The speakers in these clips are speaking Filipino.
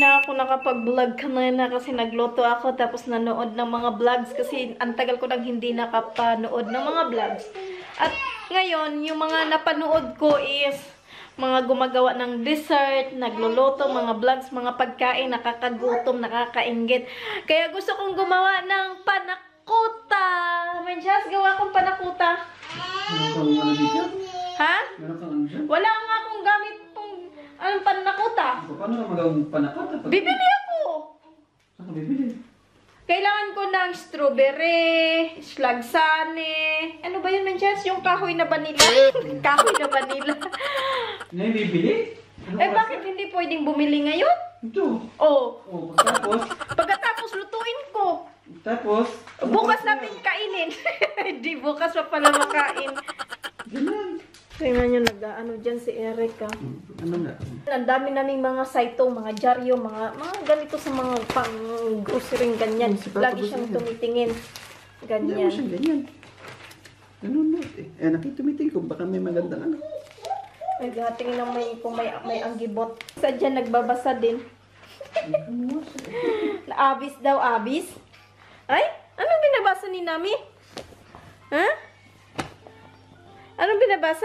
na ako nakapag-vlog kanina kasi nagluto ako tapos nanood ng mga vlogs kasi ang tagal ko nang hindi nakapanood ng mga vlogs. At ngayon, yung mga napanood ko is mga gumagawa ng dessert, nagluluto, mga vlogs, mga pagkain, nakakagutom, nakakainggit. Kaya gusto kong gumawa ng panakuta. Mansyas, gawa kong panakuta. Ha? Wala nga akong gamit pong panakuta. Paano ka magawang panakota? Bibili ako. Saan ka bibili? Kailangan ko ng strawberry, slagsane. Ano ba yun, Mansyas? Yung kahoy na vanilla? Kahoy na vanilla. Ngayon bibili? Bakit hindi pwedeng bumili ngayon? Ito. Oh. Pagkatapos, Lutuin ko. tapos, Bukas natin kainin. Hindi, bukas pa pala makain. ganun. Tingnan nyo, nag-ano dyan si Eric, ha. Ano nga? Ang dami naming mga saito, mga dyaryo, mga ganito sa mga pang-grocery, ganyan. Lagi siyang tumitingin. Ganyan. Ganyan. Ganyan. Ganun mo. Nakitumiting ko, baka may magandang ano. Naghatingin ng kung may anggibot. Sadya nagbabasa din. Abis daw, abis. Ay, anong binabasa ni Nami? Ha? Anong binabasa?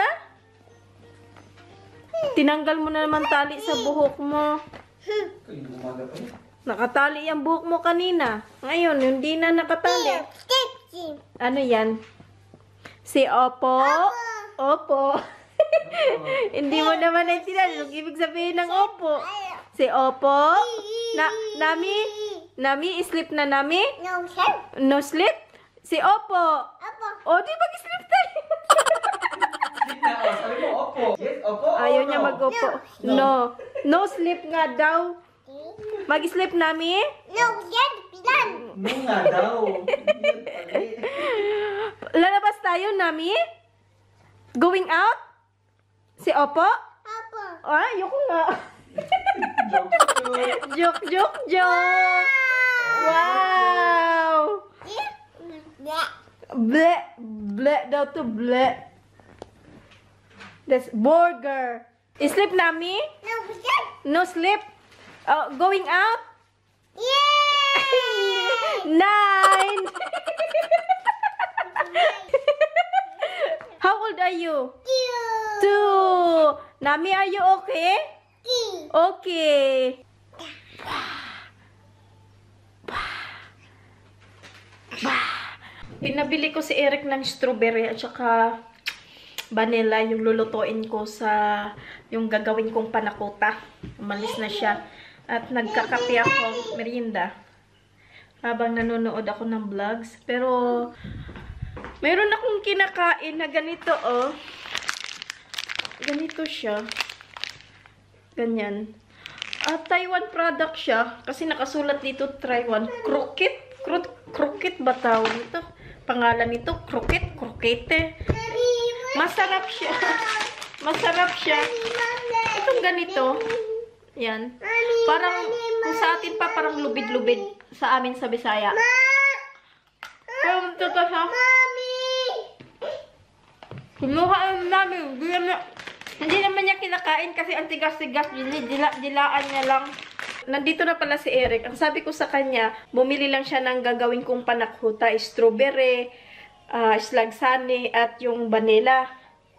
Tinanggal mo na naman tali sa buhok mo. Kayong umaga pa yun. Nakatali yung buhok mo kanina. Ngayon, hindi na nakatali. Ano yan? Si Opo? Opo. Hindi mo naman naintindihan. Anong ibig sabihin ng Opo? Si Opo? Nami? Nami? Sleep na Nami? No, sir. No sleep? Si Opo? Opo. O, di mag-sleep tayo. Sabi mo, opo. Yes, opo. Ayaw niya mag-opo. No. No sleep nga daw. Mag-sleep Nami? No, sir. Pilan. No nga daw. Lalabas tayo Nami? Going out? Si Opo? Opo. Ay, ayoko nga. Joke. Joke. Wow! Ble. Ble daw to ble. That's burger. Sleep Nami? No, sir. No sleep? Going out? Yay! 9! How old are you? 2. Nami, are you okay? Okay. Pinabili ko si Eric ng strawberry at saka vanilla yung lulutuin ko sa yung gagawin kong panakuta. Umalis na siya. At nagkakape ako, merienda. Habang nanonood ako ng vlogs. Pero, mayroon akong kinakain na ganito, oh. Ganito siya. Ganyan. Taiwan product siya. Kasi nakasulat dito, Taiwan. Croquette? Croquette ba tawag nito? Pangalan nito, croquette, croquette. Masarap siya. Masarap siya. Itong ganito. Yan. Parang, kung sa atin pa, parang lubid-lubid sa amin sa Bisaya. Pero ito siya. Kinuha namin. Hindi naman niya kinakain kasi ang tigas-tigas. Dilaan niya lang. Nandito na pala si Eric. Ang sabi ko sa kanya, bumili lang siya ng gagawin kong panakuta. Strawberry, slagsane, at yung vanilla.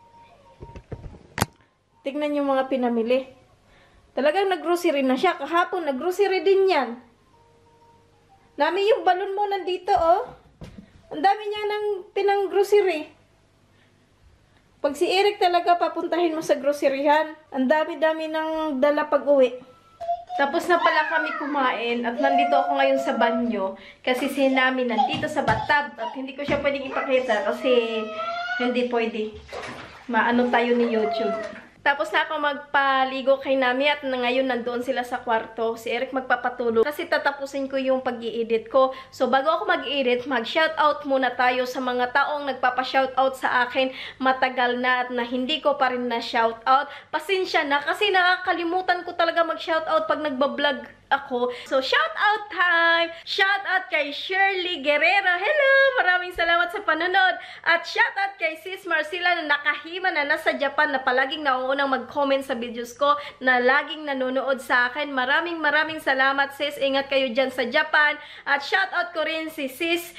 Tignan yung mga pinamili. Talagang nag-grocery na siya. Kahapon, nag-grocery din yan. Nami yung balon mo nandito, oh. Ang dami niya ng pinang-grocery. Pag si Eric talaga papuntahin mo sa groceryhan, ang dami-dami ng dala pag-uwi. Tapos na pala kami kumain at nandito ako ngayon sa banyo kasi si Nami nandito sa bathtub at hindi ko siya pwedeng ipakita kasi hindi pwede. Maano tayo ni YouTube. Tapos na ako magpaligo kay Nami at ngayon nandoon sila sa kwarto. Si Eric magpapatulog kasi tatapusin ko yung pag-i-edit ko. So bago ako mag-i-edit, mag-shoutout muna tayo sa mga taong nagpapa-shoutout sa akin matagal na at na hindi ko pa rin na-shoutout. Pasensya na kasi nakakalimutan ko talaga mag-shoutout pag nagbablog. ako. So, shout out time! Shout out kay Shirley Guerrero. Hello! Maraming salamat sa panonood. At shout out kay Sis Marcela na nakahima na nasa Japan na palaging nauunang mag-comment sa videos ko, na laging nanonood sa akin. Maraming salamat, sis. Ingat kayo dyan sa Japan. At shout out ko rin si Sis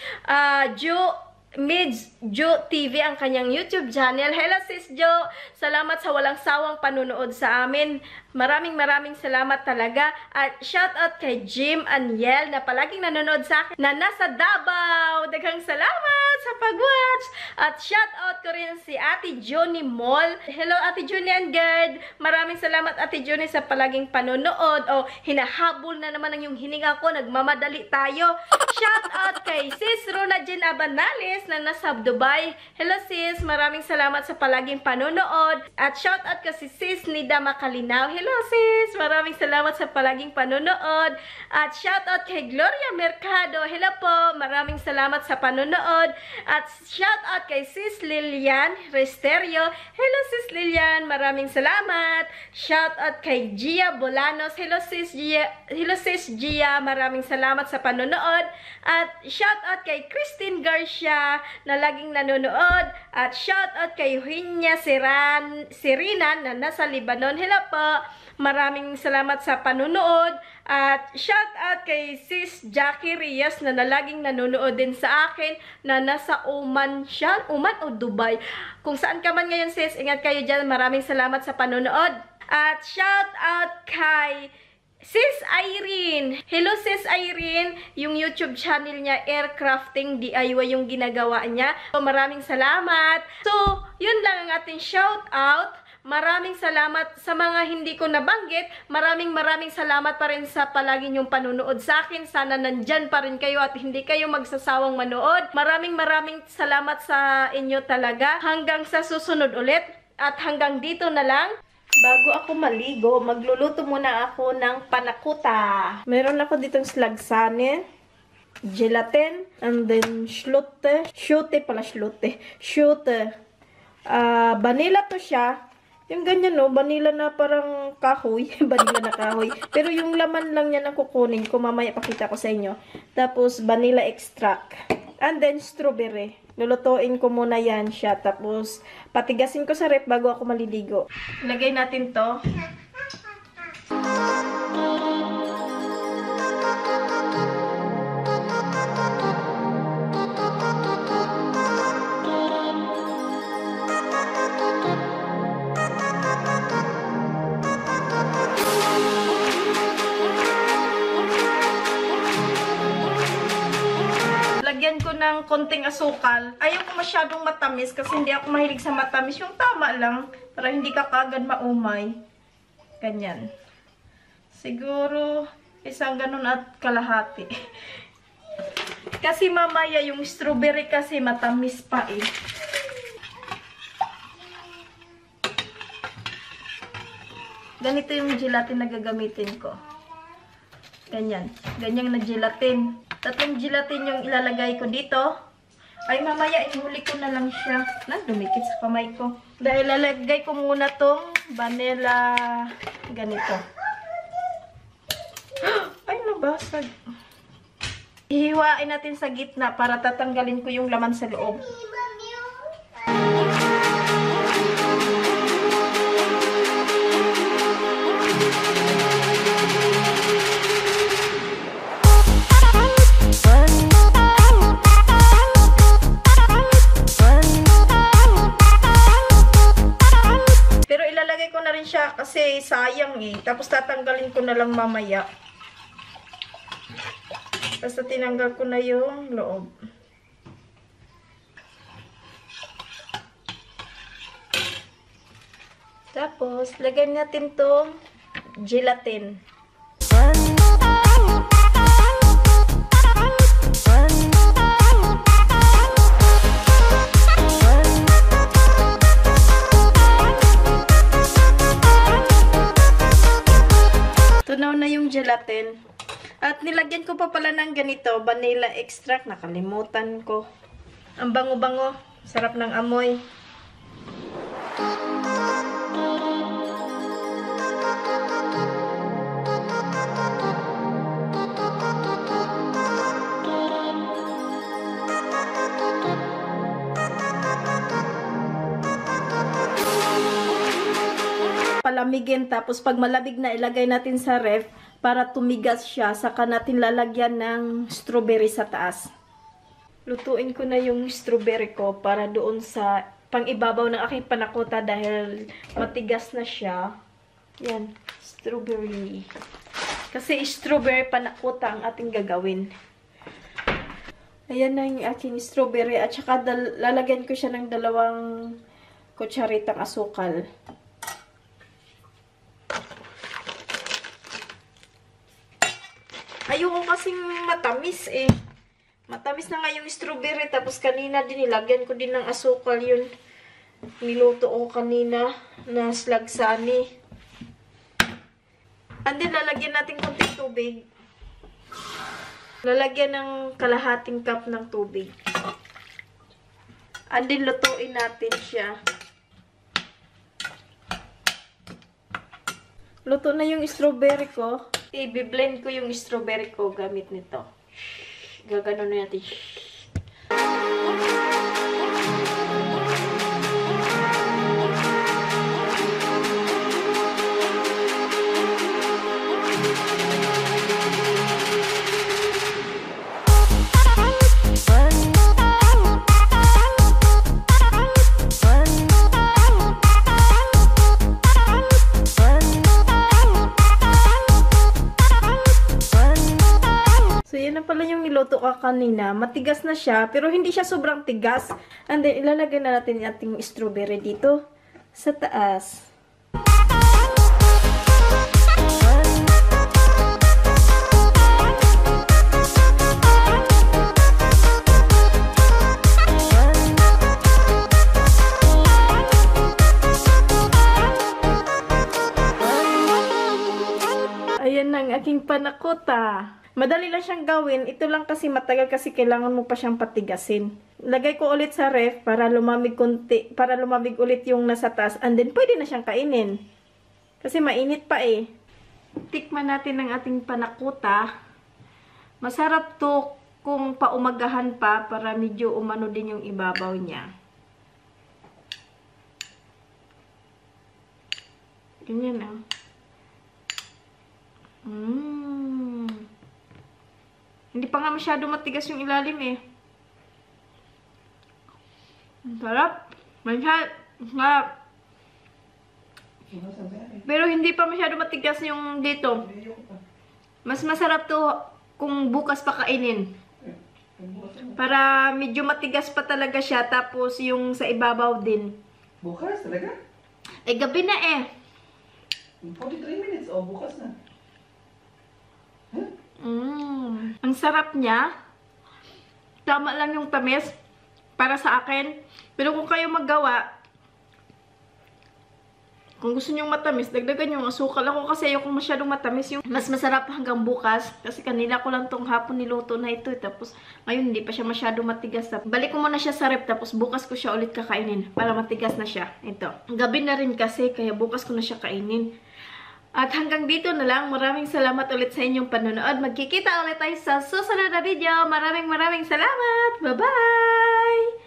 Jo TV, ang kanyang YouTube channel. Hello Sis Jo! Salamat sa walang sawang panunood sa amin. Maraming salamat talaga. At shout out kay Jim Aniel na palaging nanonood sa akin na nasa Davao. Daghang salamat sa pag-watch. At shout out ko rin si Ate Johnny Mall. Hello Ate Johnny and Gerd. Maraming salamat Ate Johnny sa palaging panonood. O, hinahabol na naman ang yung hininga ko. Nagmamadali tayo. Shout out kay Sis Rona Jen Abanales na nasa Dubai. Hello sis, maraming salamat sa palaging panonood. At shout out ko si Sis Nida Makalinaw. Hello sis, maraming salamat sa palaging panonood. At shout out kay Gloria Mercado. Hello po, maraming salamat sa panonood. At shout out kay Sis Lilian Resterio. Hello sis Lilian, maraming salamat. Shout out kay Gia Bolanos. Hello sis Gia, maraming salamat sa panonood. At shout out kay Christine Garcia na laging nanonood. At shout out kay Hinya Serina na nasa Lebanon. Hello po, maraming salamat sa panunood. At shout out kay Sis Jackie Rios na laging nanonood din sa akin na nasa Oman siya. Oman o Dubai? Kung saan ka man ngayon sis, ingat kayo dyan. Maraming salamat sa panunood. At shout out kay Sis Irene. Hello Sis Irene. Yung YouTube channel niya, Aircrafting DIY yung ginagawa niya. So, maraming salamat. So, yun lang ang ating shout out. Maraming salamat sa mga hindi ko nabanggit. Maraming salamat pa rin sa palagi niyong panunood sa akin. Sana nandyan pa rin kayo at hindi kayo magsasawang manood. Maraming salamat sa inyo talaga. Hanggang sa susunod ulit. At hanggang dito na lang. Bago ako maligo, magluluto muna ako ng panakuta. Meron ako ditong slagsane, gelatin, and then shlote. Vanilla to siya. Yung ganyan no, vanilla na parang kahoy. Vanilla na kahoy. Pero yung laman lang niya na kukunin ko. Mamaya pakita ko sa inyo. Tapos vanilla extract. And then strawberry. Lulutuin ko muna yan siya. Tapos patigasin ko sa rep bago ako maliligo. Ilagay natin to. Lagyan ko ng konting asukal. Ayaw ko masyadong matamis kasi hindi ako mahilig sa matamis. Yung tama lang para hindi ka kagad maumay. Ganyan. Siguro isang ganun at kalahati. Kasi mamaya yung strawberry kasi matamis pa eh. Ganito yung gelatin na gagamitin ko. Ganyan. Ganyan na gelatin. Tatlong gelatin yung ilalagay ko dito. Ay, mamaya, ihuli ko na lang siya. Dumikit sa kamay ko. Dahil ilalagay ko muna tong vanilla ganito. Ay, nabasag. Ihiwain natin sa gitna para tatanggalin ko yung laman sa loob. Kasi sayang eh. Tapos tatanggalin ko na lang mamaya. Basta tinanggal ko na yung loob. Tapos, lagyan natin tong gelatin. Tunaw na yung gelatin. At nilagyan ko pa pala ng ganito, vanilla extract. Nakalimutan ko. Ang bango-bango. Sarap ng amoy. palamigin. Tapos pag malamig na, ilagay natin sa ref para tumigas siya. Saka natin lalagyan ng strawberry sa taas. Lutuin ko na yung strawberry ko para doon sa pang-ibabaw ng aking panakota dahil matigas na siya. Yan, strawberry. Kasi strawberry panakota ang ating gagawin. Ayan na yung aking strawberry. At saka lalagyan ko siya ng 2 kutsaritang asukal. Ayoko kasing matamis eh. Matamis na nga yung strawberry. Tapos kanina din nilagyan ko din ng asukal yun. Niluto ko kanina na slagsani. And then lalagyan natin konting tubig. Lalagyan ng kalahating cup ng tubig. And then lutuin natin siya. Luto na yung strawberry ko. I-blend ko yung strawberry ko gamit nito. Gaganon natin. Niluto ka kanina, matigas na siya, pero hindi siya sobrang tigas. And then, ilalagay na natin yung ating strawberry dito sa taas. Ayan na ang aking panakota. Madali lang siyang gawin. Ito lang kasi matagal kasi kailangan mo pa siyang patigasin. Lagay ko ulit sa ref para lumamig konti, para lumamig ulit yung nasa taas. And then pwede na siyang kainin. Kasi mainit pa eh. Tikman natin ang ating panakuta. Masarap to kung paumagahan pa para medyo umano din yung ibabaw niya. Ganyan ah. Hindi pa nga masyado matigas yung ilalim eh. Ang sarap. Masarap. Pero hindi pa masyado matigas yung dito. Mas masarap to kung bukas pa kainin. Para medyo matigas pa talaga siya. Tapos yung sa ibabaw din. Bukas talaga? Eh, gabi na eh. 43 minutes. O, bukas na. Huh? Ang sarap niya. Tama lang yung tamis para sa akin. Pero kung kayo maggawa, kung gusto niyo matamis, dagdagan yung asukal. Ako kasi ayoko masyadong matamis. Yung mas masarap hanggang bukas. Kasi kanina ko lang tong hapon niluto na ito. Tapos ngayon hindi pa siya masyadong matigas. Balik ko muna siya sa rep. Tapos bukas ko siya ulit kakainin. Para matigas na siya. Ito. Gabi na rin kasi. Kaya bukas ko na siya kainin. At hanggang dito na lang. Maraming salamat ulit sa inyong panonood. Magkikita ulit tayo sa susunod na video. Maraming salamat. Bye-bye!